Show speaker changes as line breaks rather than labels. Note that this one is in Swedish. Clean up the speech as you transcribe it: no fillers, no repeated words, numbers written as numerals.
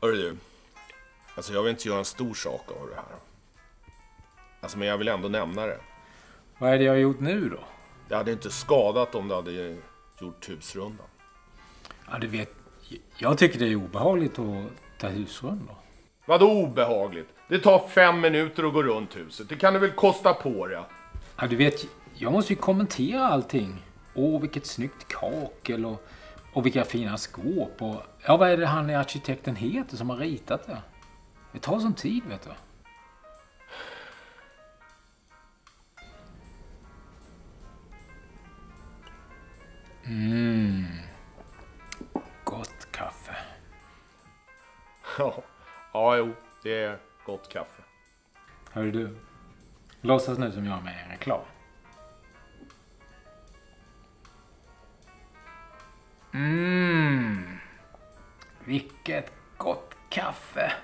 Hörru du, alltså jag vill inte göra en stor sak av det här. Alltså men jag vill ändå nämna det.
Vad är det jag har gjort nu då?
Det hade inte skadat om du hade gjort husrundan.
Ja, du vet, jag tycker det är obehagligt att ta husrunda.
Vadå obehagligt? Det tar 5 minuter att gå runt huset. Det kan du väl kosta på det?
Ja, du vet, jag måste ju kommentera allting. Åh, vilket snyggt kakel och vilka fina skåp. Och, ja, vad är det han i arkitekten heter som har ritat det? Det tar sån tid, vet du. Gott kaffe.
Ja, jo, det är gott kaffe.
Hör du, låtsas nu som jag är med i en reklam. Vilket gott kaffe.